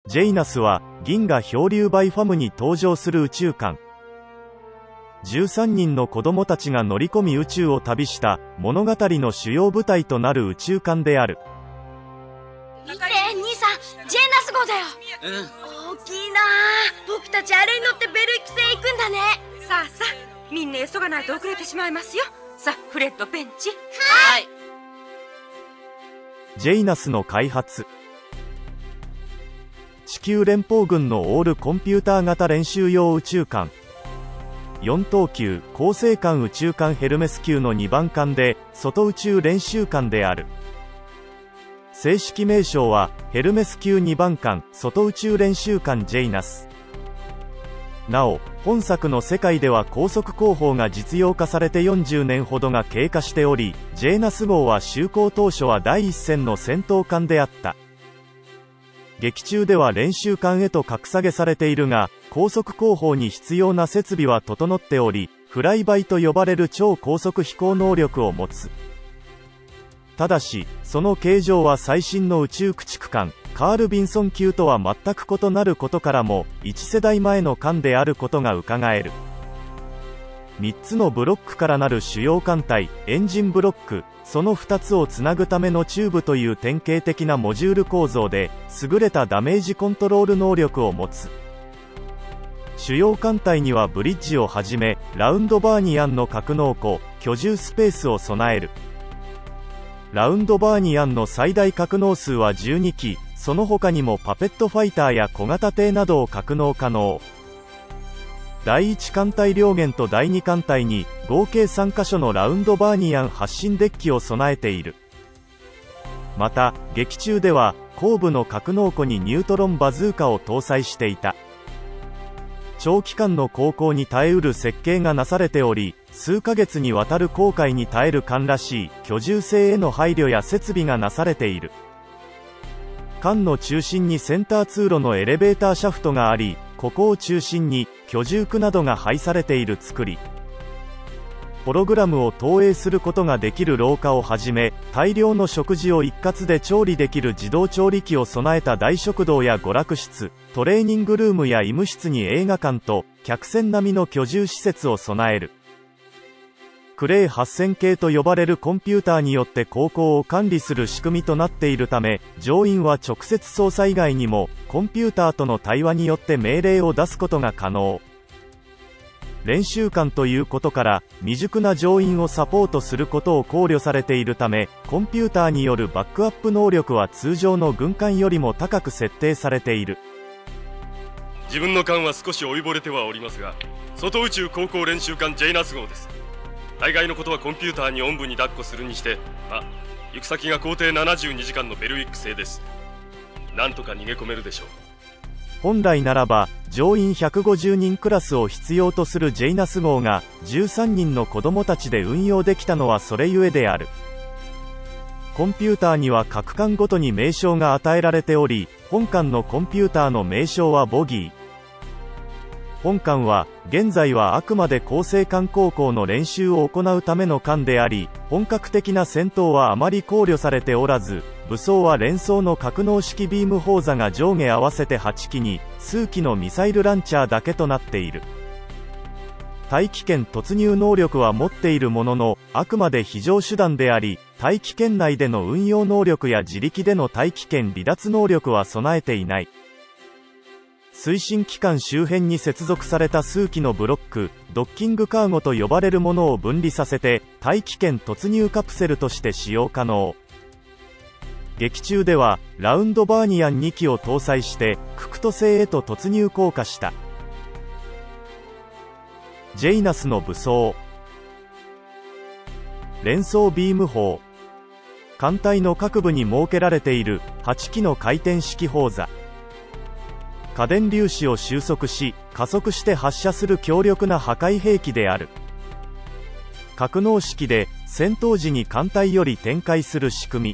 ジェイナスは銀河漂流バイファムに登場する宇宙艦。13人の子供たちが乗り込み宇宙を旅した物語の主要舞台となる宇宙艦である。 見て、兄さん、ジェイナス号だよ。大きいなあ。僕たちあれに乗ってベルイク星へ行くんだね。 さあさあ、みんな急がないと遅れてしまいますよ。さあ、フレッド、ベンチ。 はい。 ジェイナスの開発。地球連邦軍のオールコンピューター型練習用宇宙艦。4等級恒星艦宇宙艦ヘルメス級の2番艦で、外宇宙練習艦である。正式名称はヘルメス級2番艦外宇宙練習艦ジェイナス。なお、本作の世界では高速航法が実用化されて40年ほどが経過しており、ジェイナス号は就航当初は第一線の戦闘艦であった。劇中では練習艦へと格下げされているが、高速航法に必要な設備は整っており、フライバイと呼ばれる超高速飛行能力を持つ。ただし、その形状は最新の宇宙駆逐艦カール・ビンソン級とは全く異なることからも、1世代前の艦であることが伺える。3つのブロックからなる主要艦隊、エンジンブロック、その2つをつなぐためのチューブという典型的なモジュール構造で、優れたダメージコントロール能力を持つ。主要艦隊にはブリッジをはじめ、ラウンドバーニアンの格納庫、居住スペースを備える。ラウンドバーニアンの最大格納数は12機、その他にもパペットファイターや小型艇などを格納可能。第1艦隊両舷と第2艦隊に合計3カ所のラウンドバーニアン発進デッキを備えている。また、劇中では後部の格納庫にニュートロンバズーカを搭載していた。長期間の航行に耐えうる設計がなされており、数ヶ月にわたる航海に耐える艦らしい居住性への配慮や設備がなされている。艦の中心にセンター通路のエレベーターシャフトがあり、ここを中心に居住区などが配されている作り。ホログラムを投影することができる廊下をはじめ、大量の食事を一括で調理できる自動調理器を備えた大食堂や娯楽室、トレーニングルームや医務室に映画館と客船並みの居住施設を備える。クレイ8000系と呼ばれるコンピューターによって航行を管理する仕組みとなっているため、乗員は直接操作以外にもコンピューターとの対話によって命令を出すことが可能。練習艦ということから未熟な乗員をサポートすることを考慮されているため、コンピューターによるバックアップ能力は通常の軍艦よりも高く設定されている。 自分の艦は少し老いぼれてはおりますが、外宇宙航行練習艦ジェイナス号です。大概のことはコンピューターにおんぶに抱っこするにして、行く先が行程72時間のベルウィック星です。なんとか逃げ込めるでしょう。 本来ならば乗員150人クラスを必要とするジェイナス号が13人の子供たちで運用できたのはそれゆえである。コンピューターには各艦ごとに名称が与えられており、本艦のコンピューターの名称はボギー。本艦は現在はあくまで恒星艦航行の練習を行うための艦であり、本格的な戦闘はあまり考慮されておらず、武装は連装の格納式ビーム砲座が上下合わせて8機に数機のミサイルランチャーだけとなっている。大気圏突入能力は持っているものの、あくまで非常手段であり、大気圏内での運用能力や自力での大気圏離脱能力は備えていない。推進機関周辺に接続された数機のブロック、ドッキングカーゴと呼ばれるものを分離させて、大気圏突入カプセルとして使用可能。劇中では、ラウンドバーニアン2機を搭載して、ククト星へと突入降下した。ジェイナスの武装。連装ビーム砲。艦隊の各部に設けられている8機の回転式砲座。過電粒子を収束し、加速して発射する強力な破壊兵器である。格納式で戦闘時に艦隊より展開する仕組み。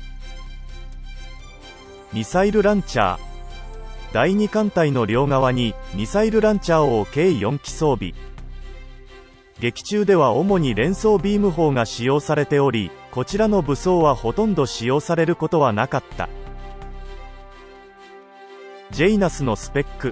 ミサイルランチャー。第2艦隊の両側にミサイルランチャーを計4機装備。劇中では主に連装ビーム砲が使用されており、こちらの武装はほとんど使用されることはなかった。 ジェイナスのスペック。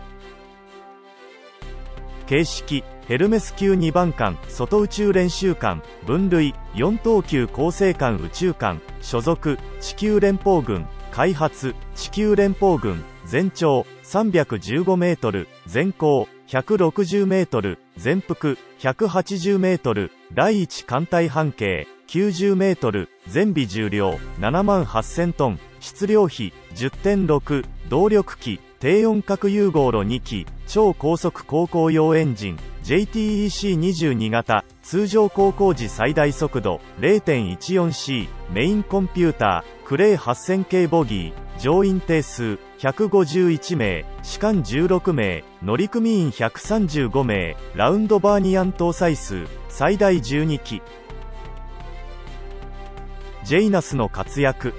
形式ヘルメス級2番艦外宇宙練習艦。分類4等級恒星艦宇宙艦。所属地球連邦軍。開発地球連邦軍。全長315メートル、全高160メートル、全幅180メートル、第1艦隊半径90メートル、全備重量78000トン、質量比 10.6、動力機低温核融合炉2機、超高速航行用エンジン JTEC22 型、通常航行時最大速度 0.14C、メインコンピュータークレイ8000系ボギー、乗員定数151名、士官16名、乗組員135名、ラウンドバーニアン搭載数最大12機。ジェイナスの活躍。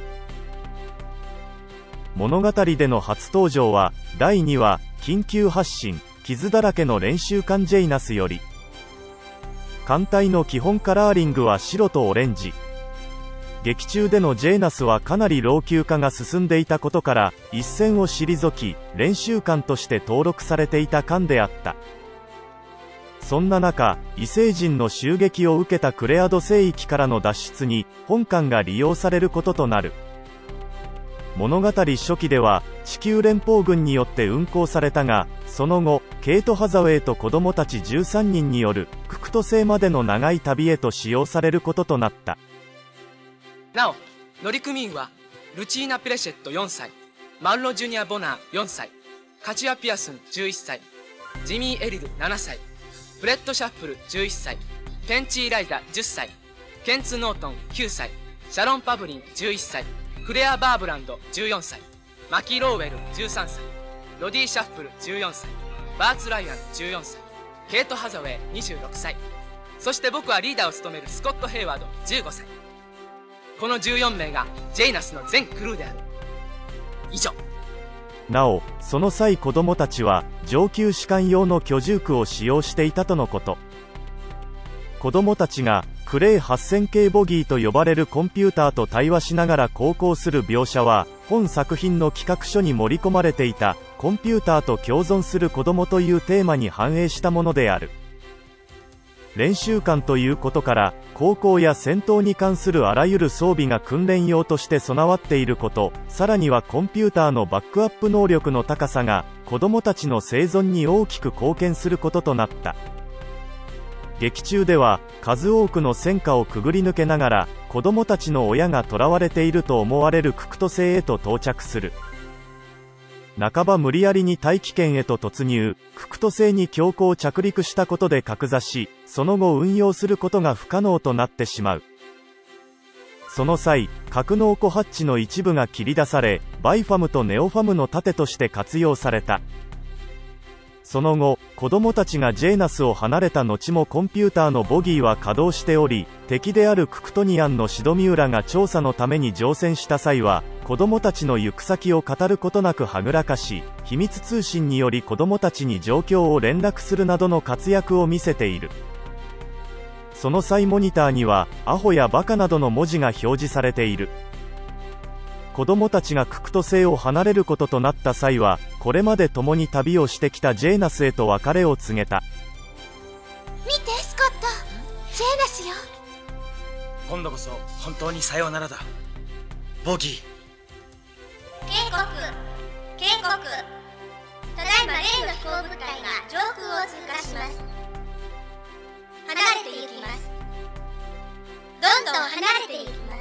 物語での初登場は第2話緊急発進傷だらけの練習艦ジェイナスより。艦隊の基本カラーリングは白とオレンジ。劇中でのジェイナスはかなり老朽化が進んでいたことから一線を退き練習艦として登録されていた艦であった。そんな中、異星人の襲撃を受けたクレアド星域からの脱出に本艦が利用されることとなる。物語初期では地球連邦軍によって運行されたが、その後ケイト・ハザウェイと子供たち13人によるククト星までの長い旅へと使用されることとなった。 なお乗組員はルチーナ・プレシェット4歳、マンロ・ジュニア・ボナー4歳、カチュア・ピアスン11歳、ジミー・エリル7歳、フレッド・シャッフル11歳、ペンチー・ライザ10歳、ケンツ・ノートン9歳、シャロン・パブリン11歳、クレア・バーブランド14歳、マキ・ローウェル13歳、ロディ・シャッフル14歳、バーツ・ライアン14歳、ケイト・ハザウェイ26歳、そして僕はリーダーを務めるスコット・ヘイワード15歳。この14名がジェイナスの全クルーである。以上。 なお、その際子供たちは上級士官用の居住区を使用していたとのこと。子供たちがクレイ8000系ボギーと呼ばれるコンピューターと対話しながら航行する描写は本作品の企画書に盛り込まれていたコンピューターと共存する子供というテーマに反映したものである。練習艦ということから航行や戦闘に関するあらゆる装備が訓練用として備わっていること、さらにはコンピューターのバックアップ能力の高さが子供たちの生存に大きく貢献することとなった。劇中では数多くの戦火をくぐり抜けながら子供たちの親が囚われていると思われるククト星へと到着する。半ば無理やりに大気圏へと突入、ククト星に強行着陸したことで格座し、その後運用することが不可能となってしまう。その際、格納庫ハッチの一部が切り出され、バイファムとネオファムの盾として活用された。その後、子供たちがジェイナスを離れた後もコンピューターのボギーは稼働しており、敵であるククトニアンのシドミウラが調査のために乗船した際は、子供たちの行く先を語ることなくはぐらかし、秘密通信により子供たちに状況を連絡するなどの活躍を見せている。その際モニターには、アホやバカなどの文字が表示されている。子供たちがククト星を離れることとなった際は、これまで共に旅をしてきたジェイナスへと別れを告げた。 見てスコット、ジェイナスよ。 今度こそ本当にさようならだ、ボギー。 警告、警告。ただいま例の飛行部隊が上空を通過します。離れていきます。どんどん離れていきます。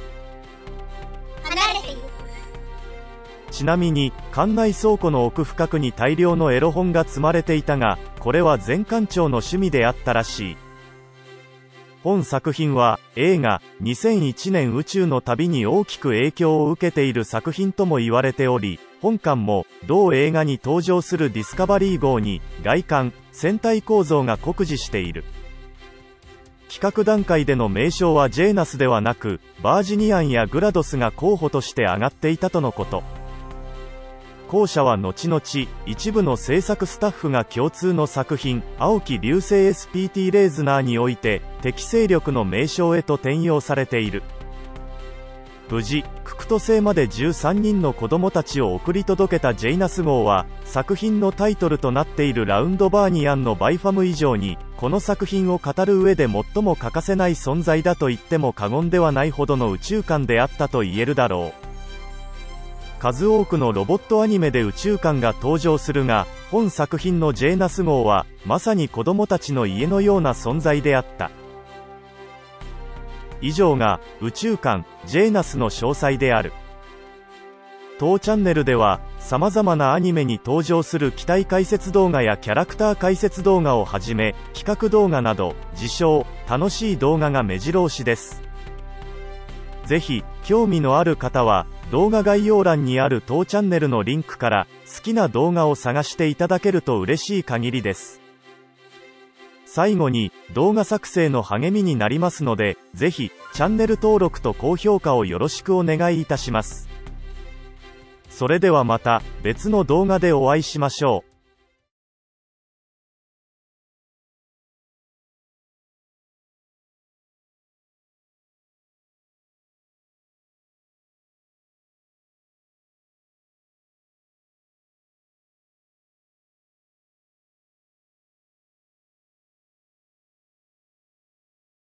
離れていく。 ちなみに艦内倉庫の奥深くに大量のエロ本が積まれていたが、これは前艦長の趣味であったらしい。本作品は映画2001年宇宙の旅に大きく影響を受けている作品とも言われており、本艦も同映画に登場するディスカバリー号に外観、船体構造が酷似している。企画段階での名称はジェイナスではなく、バージニアンやグラドスが候補として挙がっていたとのこと。後者は後々、一部の制作スタッフが共通の作品、青き流星 SPT レーズナーにおいて、敵勢力の名称へと転用されている。 無事ククト星まで13人の子供たちを送り届けたジェイナス号は、作品のタイトルとなっているラウンドバーニアンのバイファム以上に、この作品を語る上で最も欠かせない存在だと言っても過言ではないほどの宇宙観であったと言えるだろう。数多くのロボットアニメで宇宙観が登場するが、本作品のジェーナス号はまさに子供たちの家のような存在であった。以上が宇宙観ジェーナスの詳細である。当チャンネルでは様々なアニメに登場する機体解説動画やキャラクター解説動画をはじめ、企画動画など自称楽しい動画が目白押しです。ぜひ興味のある方は動画概要欄にある当チャンネルのリンクから好きな動画を探していただけると嬉しい限りです。最後に動画作成の励みになりますので、ぜひチャンネル登録と高評価をよろしくお願いいたします。それではまた別の動画でお会いしましょう。